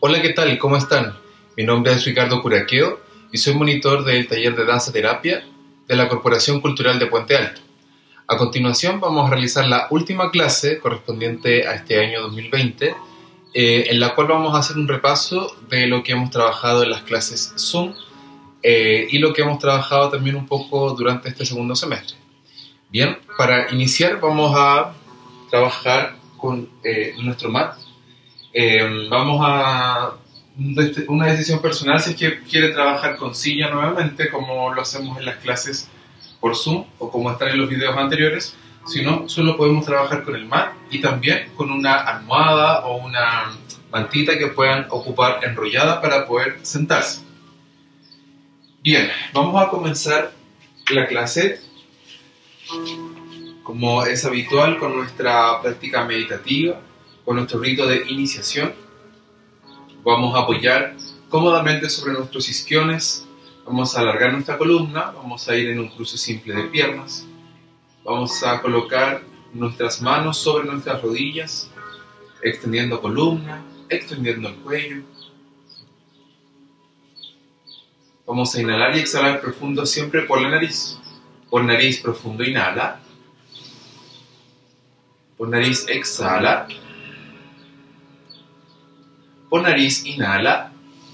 Hola, ¿qué tal? ¿Cómo están? Mi nombre es Ricardo Curaqueo y soy monitor del taller de danza terapia de la Corporación Cultural de Puente Alto. A continuación vamos a realizar la última clase correspondiente a este año 2020, en la cual vamos a hacer un repaso de lo que hemos trabajado en las clases Zoom y lo que hemos trabajado también un poco durante este segundo semestre. Bien, para iniciar vamos a trabajar con nuestro mat. Vamos a una decisión personal si es que quiere trabajar con silla nuevamente, como lo hacemos en las clases por Zoom o como están en los videos anteriores. Si no, solo podemos trabajar con el mat y también con una almohada o una mantita que puedan ocupar enrollada para poder sentarse. Bien, vamos a comenzar la clase como es habitual con nuestra práctica meditativa, con nuestro rito de iniciación. Vamos a apoyar cómodamente sobre nuestros isquiones, vamos a alargar nuestra columna, vamos a ir en un cruce simple de piernas, vamos a colocar nuestras manos sobre nuestras rodillas, extendiendo columna, extendiendo el cuello. Vamos a inhalar y exhalar profundo siempre por la nariz. Por nariz profundo inhala, por nariz exhala. Por nariz inhala,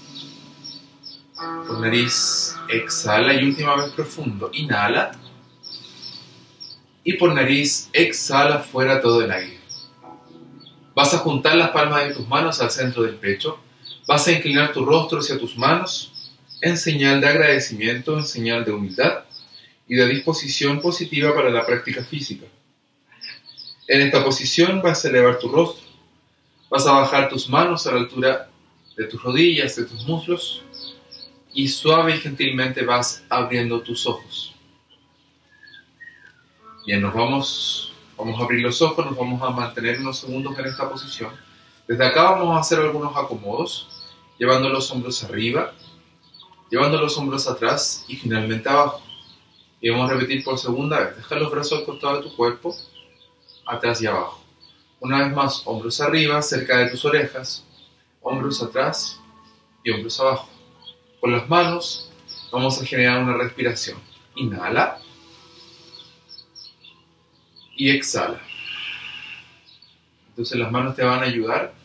por nariz exhala y última vez profundo, inhala y por nariz exhala fuera todo el aire. Vas a juntar las palmas de tus manos al centro del pecho, vas a inclinar tu rostro hacia tus manos en señal de agradecimiento, en señal de humildad y de disposición positiva para la práctica física. En esta posición vas a elevar tu rostro. Vas a bajar tus manos a la altura de tus rodillas, de tus muslos, y suave y gentilmente vas abriendo tus ojos. Bien, vamos a abrir los ojos, nos vamos a mantener unos segundos en esta posición. Desde acá vamos a hacer algunos acomodos, llevando los hombros arriba, llevando los hombros atrás y finalmente abajo. Y vamos a repetir por segunda vez. Deja los brazos al costado de tu cuerpo, atrás y abajo. Una vez más, hombros arriba, cerca de tus orejas, hombros atrás y hombros abajo. Con las manos vamos a generar una respiración. Inhala y exhala. Entonces las manos te van a ayudar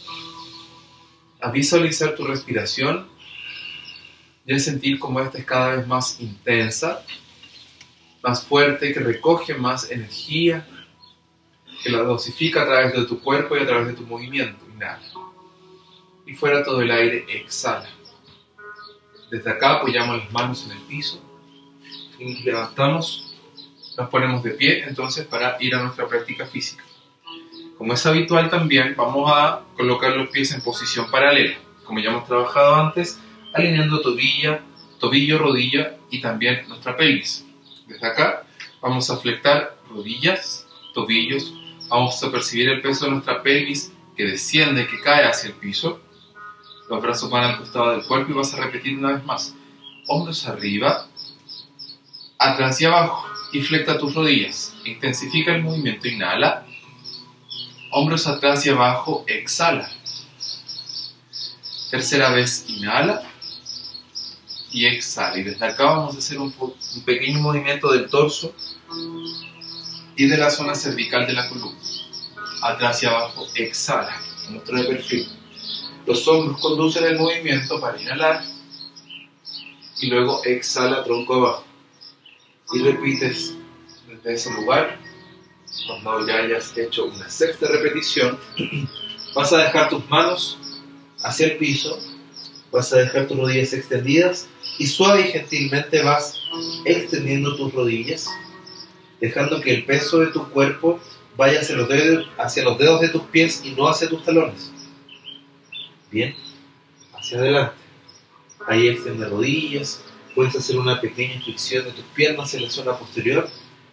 a visualizar tu respiración y a sentir cómo esta es cada vez más intensa, más fuerte, que recoge más energía, que la dosifica a través de tu cuerpo y a través de tu movimiento. Inhala. Y fuera todo el aire, exhala. Desde acá apoyamos las manos en el piso y nos levantamos, nos ponemos de pie entonces para ir a nuestra práctica física. Como es habitual también, vamos a colocar los pies en posición paralela, como ya hemos trabajado antes, alineando tobillo, rodilla y también nuestra pelvis. Desde acá vamos a flectar rodillas, tobillos. Vamos a percibir el peso de nuestra pelvis que desciende, que cae hacia el piso. Los brazos van al costado del cuerpo y vas a repetir una vez más. Hombros arriba, atrás y abajo. Y flecta tus rodillas. Intensifica el movimiento. Inhala. Hombros atrás y abajo. Exhala. Tercera vez. Inhala. Y exhala. Y desde acá vamos a hacer un pequeño movimiento del torso y de la zona cervical de la columna. Atrás y abajo, exhala, nuestro de perfil. Los hombros conducen el movimiento para inhalar y luego exhala tronco abajo. Y repites desde ese lugar. Cuando ya hayas hecho una sexta repetición, vas a dejar tus manos hacia el piso, vas a dejar tus rodillas extendidas y suave y gentilmente vas extendiendo tus rodillas, dejando que el peso de tu cuerpo vaya hacia los dedos de tus pies y no hacia tus talones. Bien, hacia adelante. Ahí extiende rodillas, puedes hacer una pequeña flexión de tus piernas en la zona posterior.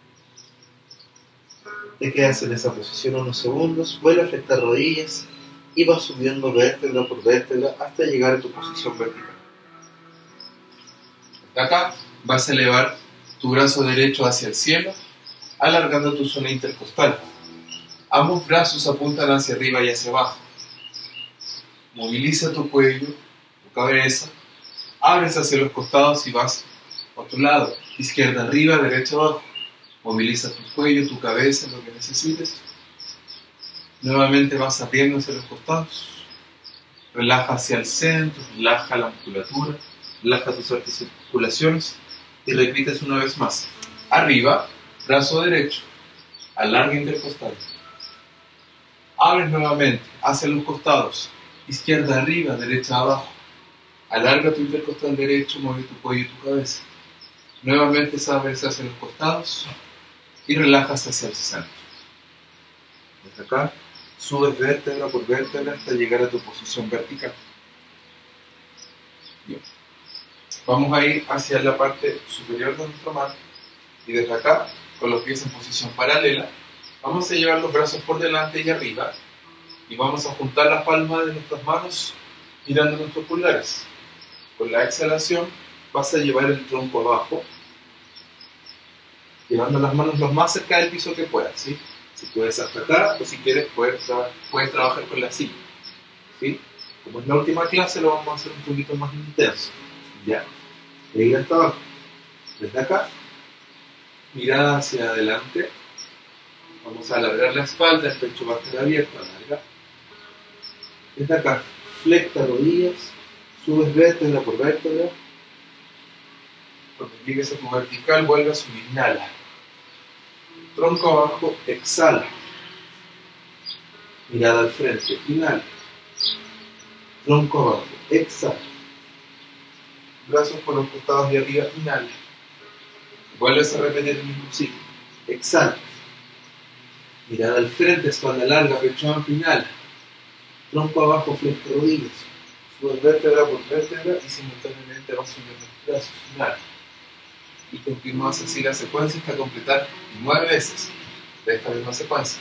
Te quedas en esa posición unos segundos, vuelve a flectar rodillas y vas subiendo vértebra por vértebra hasta llegar a tu posición vertical. Acá vas a elevar tu brazo derecho hacia el cielo, alargando tu zona intercostal. Ambos brazos apuntan hacia arriba y hacia abajo. moviliza tu cuello, tu cabeza, abres hacia los costados y vas a otro lado, izquierda arriba, derecha abajo. Moviliza tu cuello, tu cabeza, lo que necesites. Nuevamente vas abriendo hacia los costados. Relaja hacia el centro, relaja la musculatura, relaja tus articulaciones y repites una vez más. Arriba, brazo derecho, alarga intercostal. Abres nuevamente hacia los costados, izquierda arriba, derecha abajo. Alarga tu intercostal derecho, mueve tu cuello y tu cabeza. Nuevamente abres hacia los costados y relajas hacia el centro. Desde acá, subes vértebra por vértebra hasta llegar a tu posición vertical. Bien. Vamos a ir hacia la parte superior de nuestra mano y desde acá, con los pies en posición paralela, vamos a llevar los brazos por delante y arriba y vamos a juntar las palmas de nuestras manos mirando nuestros pulgares. Con la exhalación vas a llevar el tronco abajo, llevando las manos lo más cerca del piso que puedas, ¿sí? Si puedes hasta acá, o si quieres puedes trabajar con la silla, ¿sí? Como es la última clase, lo vamos a hacer un poquito más intenso, ¿ya? De ir hasta abajo. Desde acá, mirada hacia adelante, vamos a alargar la espalda, el pecho va a estar abierto, alarga. Desde acá, flecta rodillas, subes vértebra por vértebra. Cuando llegues a tu vertical, vuelve a subir, inhala. Tronco abajo, exhala. Mirada al frente, inhala. Tronco abajo, exhala. Brazos por los costados de arriba, inhala. Vuelves a repetir el mismo ciclo. Exhala. Mirada al frente, espalda larga, pecho amplio, inhala. Tronco abajo, flecta rodillas. Subes vértebra por vértebra y simultáneamente vas subiendo los brazos, inhala. Y continúas así la secuencia hasta completar 9 veces de esta misma secuencia.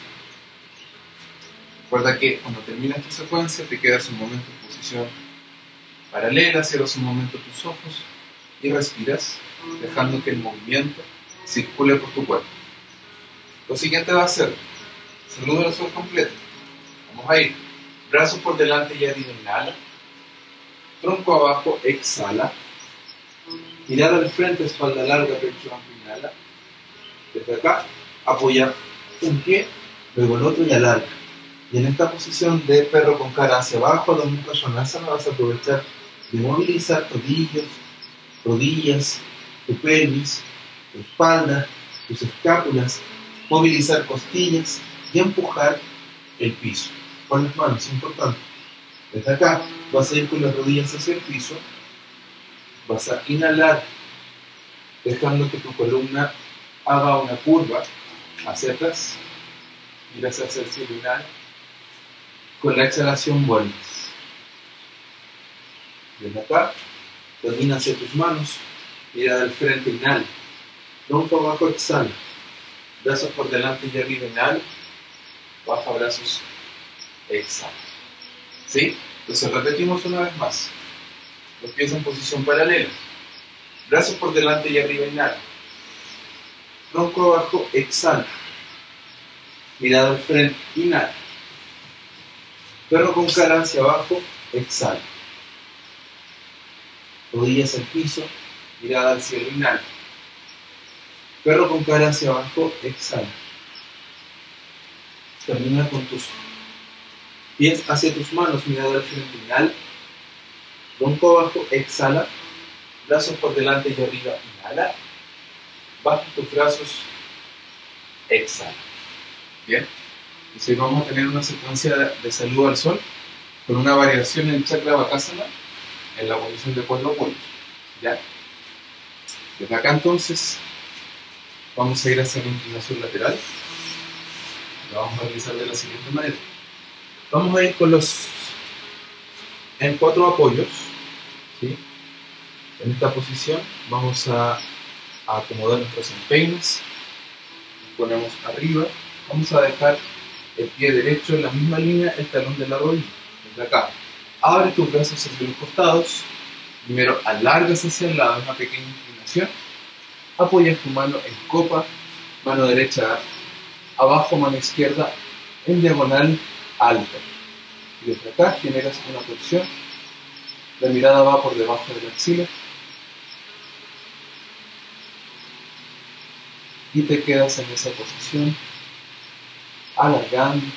Recuerda que cuando terminas tu secuencia te quedas un momento en posición paralela, cierras un momento tus ojos y respiras, dejando que el movimiento circule por tu cuerpo. Lo siguiente va a ser saludo al sol completo. Vamos a ir brazos por delante y arriba, inhala. Tronco abajo, exhala. Mirada al frente, espalda larga, pecho amplio, inhala. Desde acá, apoya un pie, luego el otro y alarga. Y en esta posición de perro con cara hacia abajo, Adho Mukha Svanasana, vas a aprovechar de movilizar tobillos, rodillas, tu pelvis, tu espalda, tus escápulas, movilizar costillas y empujar el piso. Con las manos, importante. Desde acá, vas a ir con las rodillas hacia el piso. Vas a inhalar, dejando que tu columna haga una curva hacia atrás. Miras hacia el cielo, inhala. Con la exhalación vuelves. Desde acá, termina hacia tus manos. Mira al frente, inhala. Tronco abajo, exhala. Brazos por delante y arriba, inhala. Baja brazos, exhala. ¿Sí? Entonces repetimos una vez más. Los pies en posición paralela. Brazos por delante y arriba, inhala. Tronco abajo, exhala. Mirada al frente, inhala. Perro con cara hacia abajo, exhala. Rodillas al piso, mirada al cielo, inhala. Perro con cara hacia abajo, exhala. Termina con tus pies hacia tus manos, mirada al frente, inhala. Tronco abajo, exhala. Brazos por delante y arriba, inhala. Baja tus brazos, exhala. Bien. Entonces vamos a tener una secuencia de saludo al sol con una variación en el chakra Bakasana en la posición de 4 apoyos. ¿Ya? Desde acá entonces vamos a ir hacia la inclinación lateral. Lo vamos a realizar de la siguiente manera. Vamos a ir con los en 4 apoyos, ¿sí? En esta posición vamos a acomodar nuestros empeines. Nos ponemos arriba. Vamos a dejar el pie derecho en la misma línea, el talón de la rodilla. Desde acá, abre tus brazos hacia los costados. Primero alargas hacia el lado, una pequeña inclinación. Apoyas tu mano en copa, mano derecha abajo, mano izquierda en diagonal alta. Y desde acá generas una torsión. La mirada va por debajo de la axila. Y te quedas en esa posición, alargando.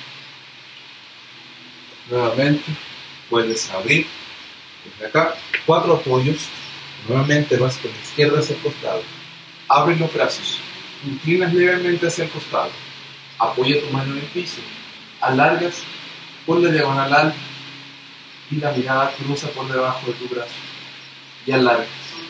Nuevamente, vuelves a abrir. Desde acá, 4 apoyos. Nuevamente vas con la izquierda hacia el costado. Abres los brazos. Inclinas levemente hacia el costado. Apoya tu mano en el piso. Alargas por la diagonal alta. Y la mirada cruza por debajo de tu brazo. Y alargas.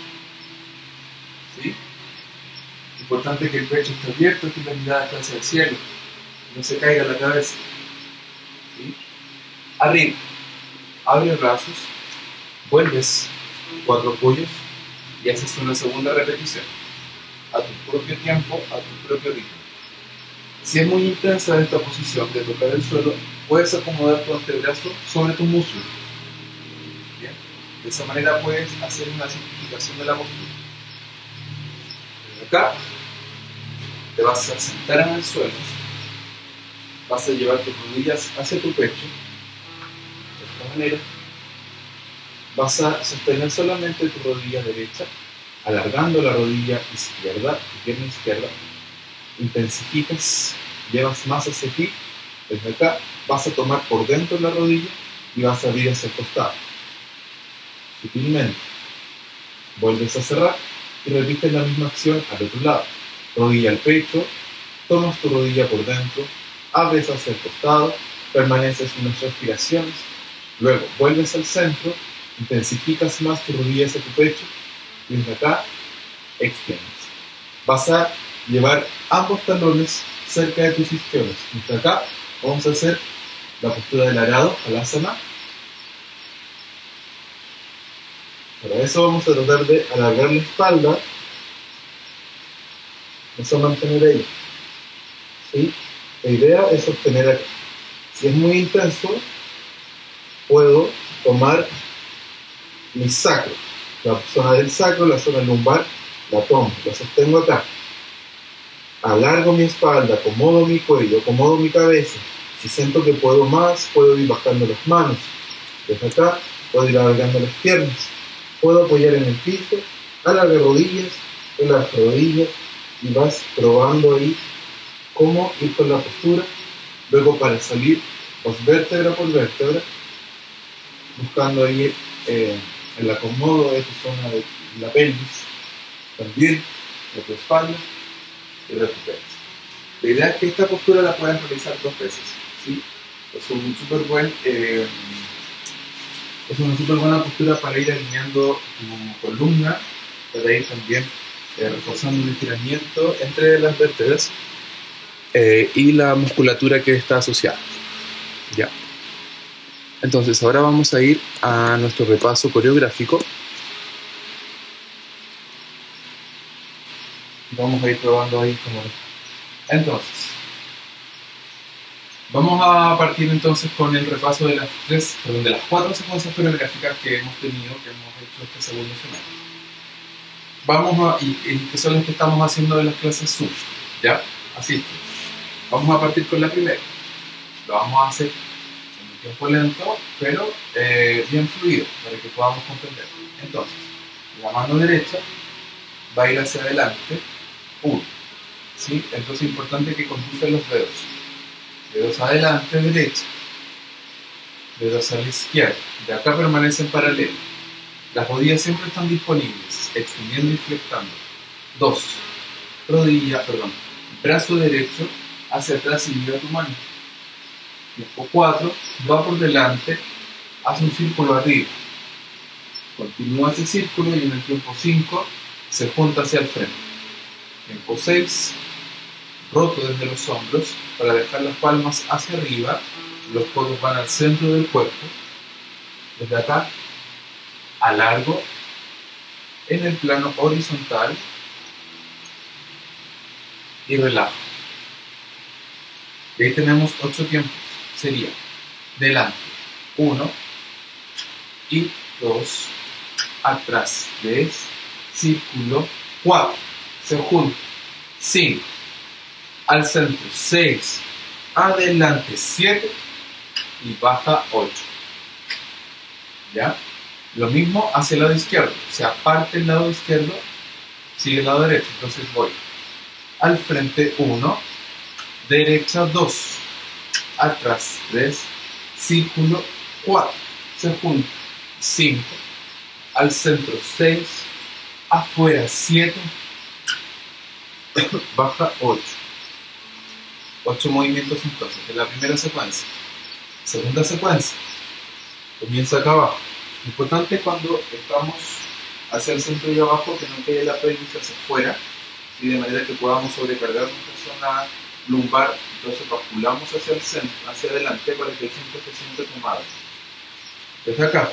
¿Sí? Importante que el pecho esté abierto, que la mirada esté hacia el cielo. No se caiga la cabeza. ¿Sí? Arriba. Abre brazos. Vuelves 4 apoyos. Y haces una segunda repetición. A tu propio tiempo, a tu propio ritmo. Si es muy intensa esta posición de tocar el suelo, puedes acomodar tu antebrazo sobre tu muslo. ¿Bien? De esa manera puedes hacer una simplificación de la postura. Desde acá, te vas a sentar en el suelo, vas a llevar tus rodillas hacia tu pecho, de esta manera. Vas a sostener solamente tu rodilla derecha, alargando la rodilla izquierda, tu pierna izquierda. Intensificas, llevas más hacia ti. Desde acá vas a tomar por dentro la rodilla y vas a abrir hacia el costado. Sutilmente. Vuelves a cerrar y repites la misma acción al otro lado. Rodilla al pecho, tomas tu rodilla por dentro, abres hacia el costado, permaneces unas respiraciones, luego vuelves al centro, intensificas más tu rodilla hacia tu pecho y desde acá extiendes. Vas a llevar ambos talones cerca de tus isquiones. Desde acá vamos a hacer la postura del arado, Halasana. Para eso vamos a tratar de alargar la espalda. Vamos a mantener ahí. ¿Sí? La idea es obtener acá. Si es muy intenso, puedo tomar mi sacro. La zona del sacro, la zona lumbar, la tomo, la sostengo acá. Alargo mi espalda, acomodo mi cuello, acomodo mi cabeza. Si siento que puedo más, puedo ir bajando las manos. Desde acá puedo ir alargando las piernas. Puedo apoyar en el piso, alargar rodillas, relaja rodillas y vas probando ahí cómo ir con la postura. Luego para salir, vas vértebra por vértebra, buscando ahí el acomodo de tu zona de la pelvis, también de tu espalda y recuperas. La idea es que esta postura la puedes realizar 2 veces, ¿sí? Es una súper buena postura para ir alineando tu columna, para ir también reforzando el estiramiento entre las vértebras y la musculatura que está asociada. Ya. Entonces ahora vamos a ir a nuestro repaso coreográfico. Vamos a ir probando ahí como... Entonces, vamos a partir entonces con el repaso de las 4 secuencias coreográficas que hemos tenido, que hemos hecho este segundo semestre. Y que son las que estamos haciendo de las clases Zoom, ¿ya? Así es. Vamos a partir con la primera. Lo vamos a hacer en un tiempo lento, pero bien fluido, para que podamos comprender. Entonces, la mano derecha va a ir hacia adelante, 1, ¿sí? Entonces es importante que conduzcan los dedos. Dedos adelante, derecha. Dedos a la izquierda. De acá permanecen paralelos. Las rodillas siempre están disponibles, extendiendo y flectando. 2. Brazo derecho hacia atrás y mira tu mano. Tiempo 4. Va por delante, hace un círculo arriba. Continúa ese círculo y en el tiempo 5 se junta hacia el frente. Tiempo 6. Roto desde los hombros para dejar las palmas hacia arriba, los codos van al centro del cuerpo. Desde acá, alargo en el plano horizontal y relajo. Y ahí tenemos 8 tiempos. Sería delante, 1 y 2, atrás, 3, círculo, 4, se junta, 5, al centro, 6, adelante, 7 y baja 8. ¿Ya? Lo mismo hacia el lado izquierdo. O sea, parte el lado izquierdo, sigue el lado derecho. Entonces voy al frente 1, derecha 2, atrás 3, círculo 4, se junta 5, al centro 6, afuera 7, baja 8. 8 movimientos entonces, de la primera secuencia. Segunda secuencia, comienza acá abajo. Lo importante es cuando estamos hacia el centro y abajo que no quede la pelvis hacia afuera, ¿sí? De manera que podamos sobrecargar nuestra zona lumbar. Entonces basculamos hacia el centro, hacia adelante, para que el centro se siente tomado. Desde acá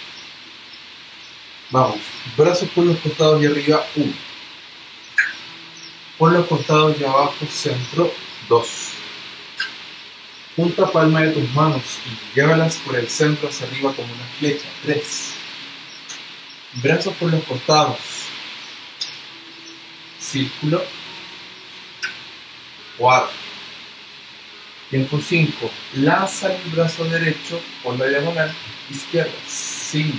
vamos, brazos por los costados y arriba 1, por los costados y abajo centro 2, junta palma de tus manos y llévalas por el centro hacia arriba como una flecha 3, brazos por los costados, círculo 4, tiempo 5, lanza el brazo derecho por la diagonal izquierda 5,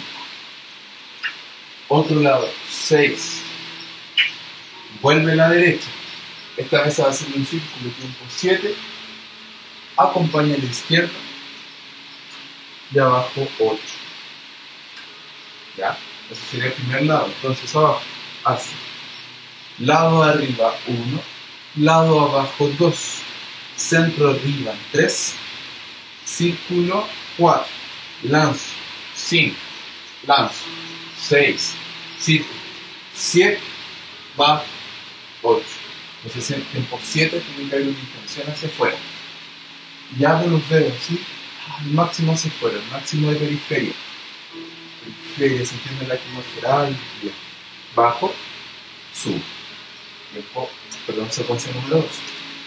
otro lado 6, vuelve a la derecha, esta vez va a hacer un círculo, tiempo 7, acompaña a la izquierda y abajo 8. ¿Ya? Eso sería el primer lado. Entonces abajo, así. Lado arriba 1, lado abajo 2, centro arriba 3, círculo 4, lanzo 5, lanzo 6, círculo 7, bajo 8. Entonces en tiempo 7 tiene que haber una intención hacia afuera. Y abro los dedos, ¿sí? El máximo hacia afuera, el máximo de periferia. Periferia, se entiende la lacrimal y bajo, subo. Tiempo, perdón, secuencia número 2.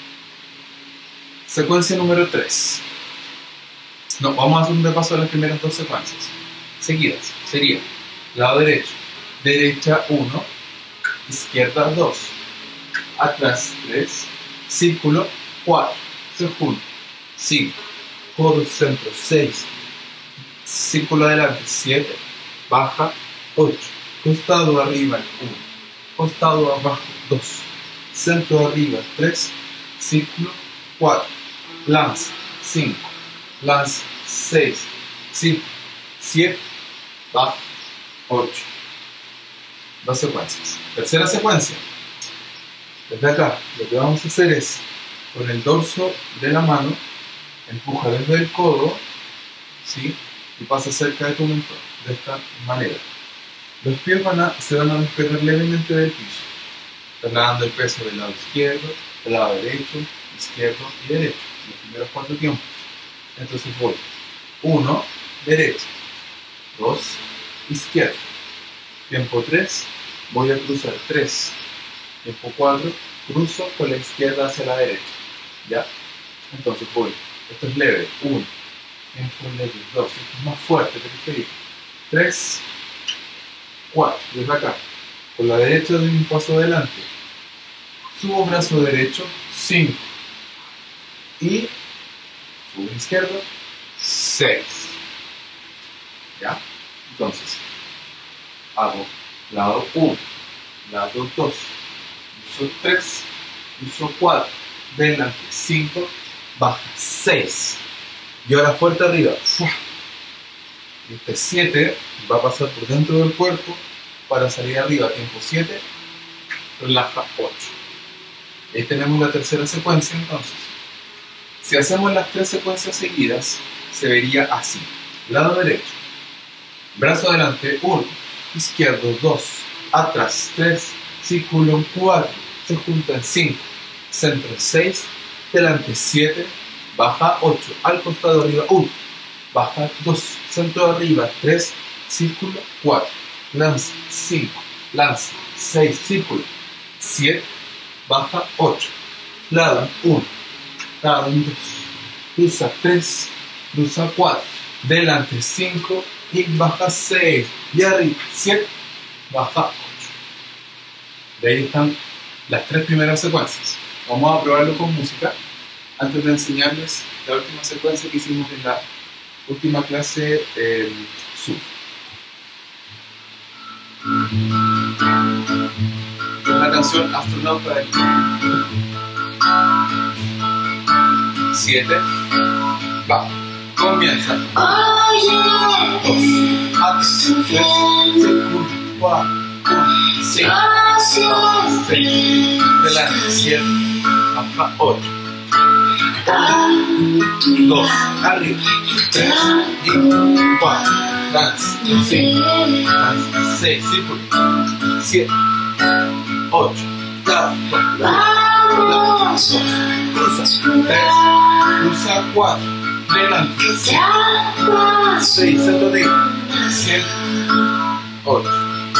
Secuencia número 3. No, vamos a hacer un repaso de las primeras dos secuencias seguidas. Sería lado derecho, derecha 1, izquierda 2, atrás 3, círculo 4, se junta 5, codo centro 6, círculo adelante 7, baja 8, costado arriba 1, costado abajo 2, centro arriba 3, círculo 4, lanza 5, lanza 6, círculo 7, baja 8. Dos secuencias. Tercera secuencia. Desde acá, lo que vamos a hacer es, con el dorso de la mano, empuja desde el codo, ¿sí? Y pasa cerca de tu mentón, de esta manera. Los pies se van a despegar levemente del piso, trasladando el peso del lado izquierdo, del lado derecho, izquierdo y derecho, los primeros 4 tiempos. Entonces voy 1, derecha, 2, izquierda, tiempo 3, voy a cruzar 3, tiempo 4, cruzo con la izquierda hacia la derecha, ¿ya? Entonces voy, esto es leve, 1, tiempo leve, 2, esto es más fuerte, periférico, 3, 4, desde acá, con la derecha doy un paso adelante, subo brazo derecho, 5, y subo izquierdo, 6, ¿ya? Entonces, hago lado 1, lado 2, uso 3, uso 4, delante 5, baja 6, y ahora fuerte arriba, y este 7 va a pasar por dentro del cuerpo para salir arriba, tiempo 7, relaja 8. Ahí tenemos la tercera secuencia. Entonces, si hacemos las 3 secuencias seguidas, se vería así: lado derecho, brazo adelante 1, izquierdo 2, atrás 3, círculo 4, se juntan 5, centro 6, delante 7, baja 8, al costado arriba 1, baja 2, centro arriba 3, círculo 4, lanza 5, lanza 6, círculo 7, baja 8, lado 1, lado 2, cruza 3, cruza 4, delante 5 y baja 6, y arriba 7, baja 8. De ahí están las 3 primeras secuencias. Vamos a probarlo con música antes de enseñarles la última secuencia que hicimos en la última clase sur. La canción Astronauta del 7. Va, comienza. 2, atención, 3, 4, 5, 6, delante, 7, baja, 8, 2, arriba, 3, 4, danza, 5, danza, 6, círculo, 7, 8, lado, cruza, 3, cruza, 4, delante, 5, 6, salto de 7, 8.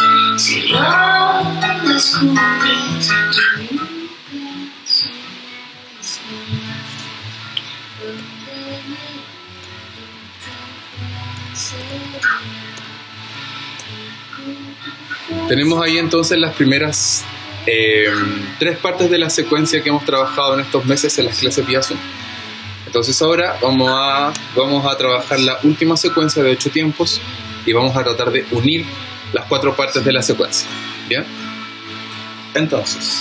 Tenemos ahí entonces las primeras 3 partes de la secuencia que hemos trabajado en estos meses en las clases vía Zoom. Entonces ahora vamos a trabajar la última secuencia de 8 tiempos y vamos a tratar de unir las 4 partes de la secuencia. ¿Bien? Entonces,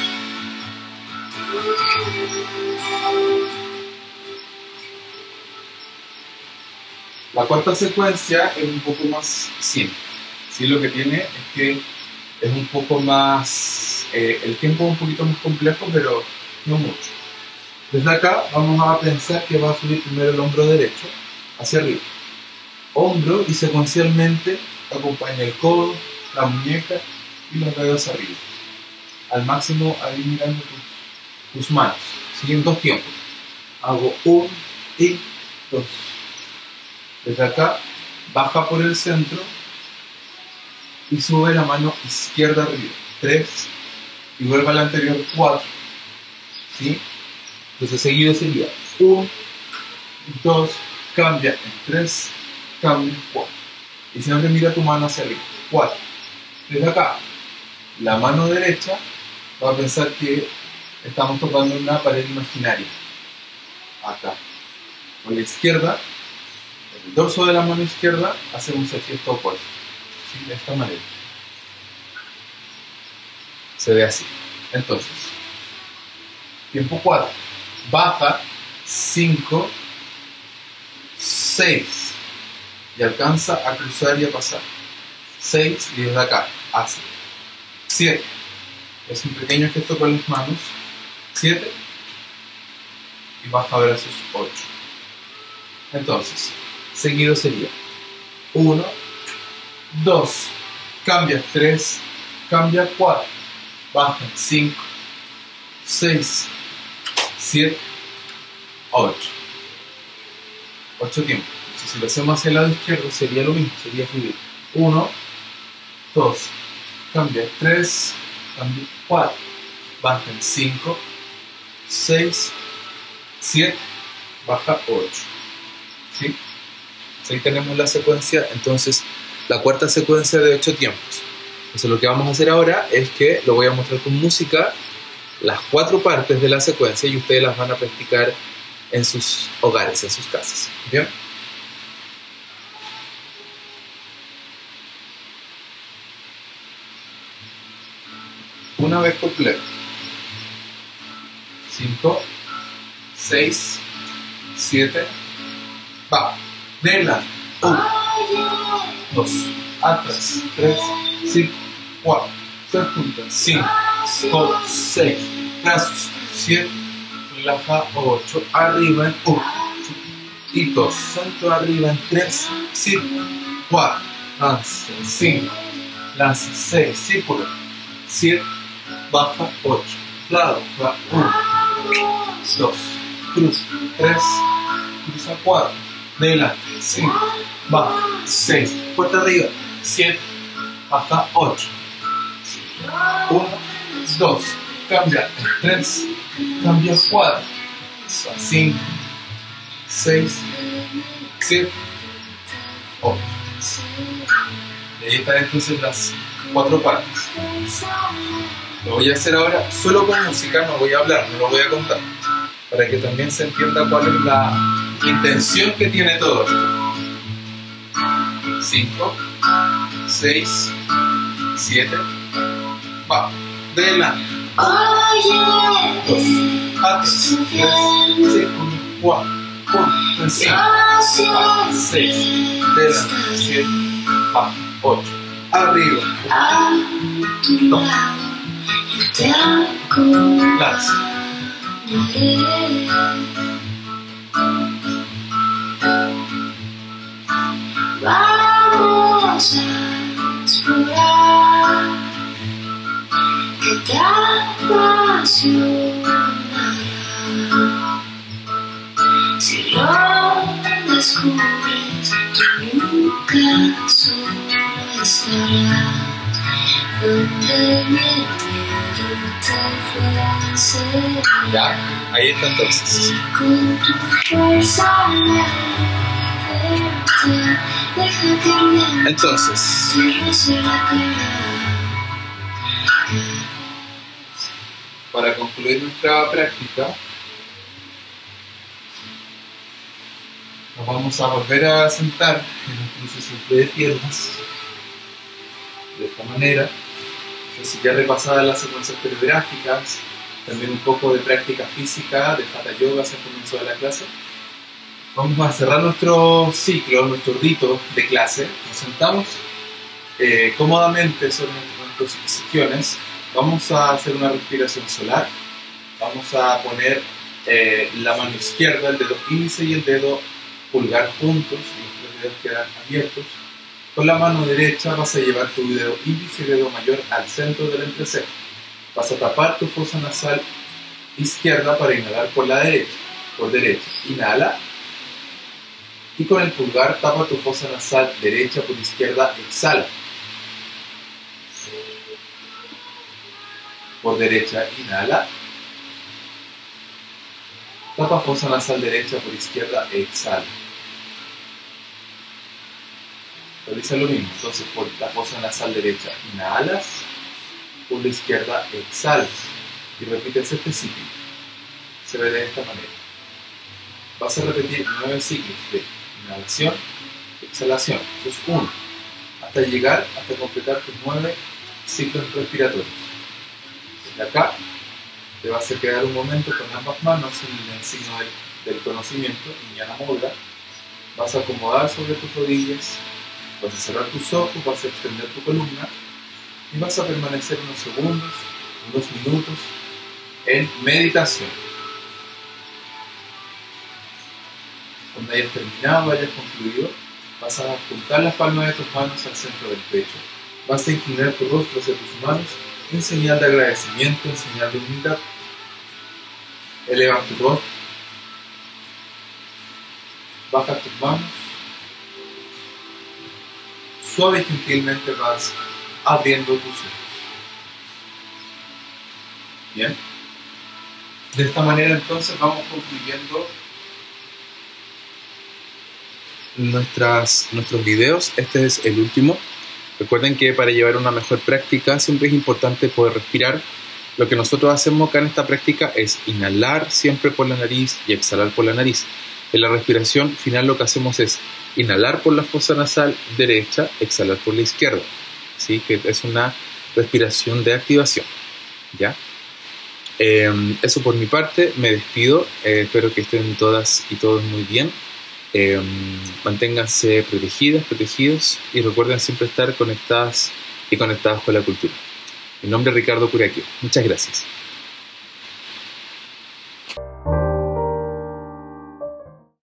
la cuarta secuencia es un poco más simple. Sí, lo que tiene es que es un poco más... el tiempo es un poquito más complejo, pero no mucho. Desde acá vamos a pensar que va a subir primero el hombro derecho hacia arriba. Hombro y secuencialmente acompaña el codo, la muñeca y los dedos arriba. Al máximo ahí mirando tus manos. ¿Sí? En 2 tiempos. Hago 1 y 2. Desde acá baja por el centro y sube la mano izquierda arriba. 3 y vuelve al anterior 4. ¿Sí? Entonces seguido sería 1, 2, cambia en 3, cambia en 4. Y siempre mira tu mano hacia arriba. 4. Desde acá, la mano derecha va a pensar que estamos tocando una pared imaginaria. Acá. Con la izquierda, el dorso de la mano izquierda, hacemos el gesto opuesto. ¿Sí? De esta manera. Se ve así. Entonces, tiempo 4. Baja 5, 6 y alcanza a cruzar y a pasar. 6 y desde acá hace 7. Es un pequeño gesto con las manos. 7 y baja brazos 8. Entonces, seguido sería 1, 2, cambia 3, cambia 4, baja 5, 6, 7, 8. 8 tiempos. Entonces, si lo hacemos hacia el lado izquierdo sería lo mismo, sería subir 1, 2, cambia 3, cambia 4, baja 5, 6, 7, baja 8. ¿Sí? ahí tenemos la secuencia, entonces la cuarta secuencia de 8 tiempos. Entonces lo que vamos a hacer ahora es que lo voy a mostrar con música, las 4 partes de la secuencia, y ustedes las van a practicar en sus hogares, en sus casas. ¿Bien? Una vez completo. 5, 6, 7, va, delante, 1, 2, atrás, 3, 5, 4, se juntan, 5, 6, brazos, 7, relaja, 8, arriba en 1, y 2, salto arriba en 3, 5, 4, lance, 5, lance, 6, círculo, 7, baja, 8, lado, va, 1, 2, cruza, 3, cruza 4, delante, 5, baja, 6, puerta arriba, 7, baja, 8, 1, 2, cambia, 3, cambia 4, 5, 6, 7, 8. Y ahí están entonces las 4 partes. Lo voy a hacer ahora solo con música, no voy a hablar, no lo voy a contar, para que también se entienda cuál es la intención que tiene todo esto. 5, 6, 7. Va, de adelante. 2, atrás, 3, 4, 1, 5, 6, de adelante, 7, 8, arriba, 2, lanza. Vamos a explorar que te apasionará. Si lo descubres, tú nunca solo estarás donde el miedo te vencerá. Ya, ahí está entonces. Con tu fuerza deja que el viento Entonces, te roce la cara. Para concluir nuestra práctica, nos vamos a volver a sentar en un cruce simple de piernas, de esta manera. Entonces, ya repasadas las secuencias coreográficas, también un poco de práctica física, de Hatha Yoga hacia el comienzo de la clase. Vamos a cerrar nuestro ciclo, nuestro rito de clase. Nos sentamos cómodamente sobre nuestros sillones. Vamos a hacer una respiración solar. Vamos a poner la mano izquierda, el dedo índice y el dedo pulgar juntos, y los tres dedos quedan abiertos. Con la mano derecha vas a llevar tu dedo índice y dedo mayor al centro del entrecejo. Vas a tapar tu fosa nasal izquierda para inhalar por la derecha. Por derecha, inhala. Y con el pulgar tapa tu fosa nasal derecha por izquierda, exhala. Por derecha, inhala. Tapa fosa nasal derecha por izquierda, exhala. Realiza lo mismo. Entonces, por la fosa nasal derecha, inhalas. Por la izquierda, exhalas. Y repites este ciclo. Se ve de esta manera. Vas a repetir 9 ciclos de inhalación, exhalación. Eso es 1. Hasta llegar, hasta completar tus 9 ciclos respiratorios. Desde acá, te vas a quedar un momento con ambas manos en el signo del conocimiento, Jnana Mudra. Vas a acomodar sobre tus rodillas, vas a cerrar tus ojos, vas a extender tu columna y vas a permanecer unos segundos, unos minutos en meditación. Cuando hayas terminado, hayas concluido, vas a juntar las palmas de tus manos al centro del pecho. Vas a inclinar tu rostro hacia tus manos en señal de agradecimiento, en señal de humildad. Elevas tu rostro. Bajas tus manos. Suave y gentilmente vas abriendo tus ojos. Bien. De esta manera entonces vamos concluyendo nuestros videos. Este es el último. Recuerden que para llevar una mejor práctica siempre es importante poder respirar. Lo que nosotros hacemos acá en esta práctica es inhalar siempre por la nariz y exhalar por la nariz. En la respiración final lo que hacemos es inhalar por la fosa nasal derecha, exhalar por la izquierda. ¿Sí? Que es una respiración de activación. ¿Ya? Eso por mi parte, me despido. Espero que estén todas y todos muy bien. Manténganse protegidos y recuerden siempre estar conectadas y conectados con la cultura. Mi nombre es Ricardo Curaquio. Muchas gracias.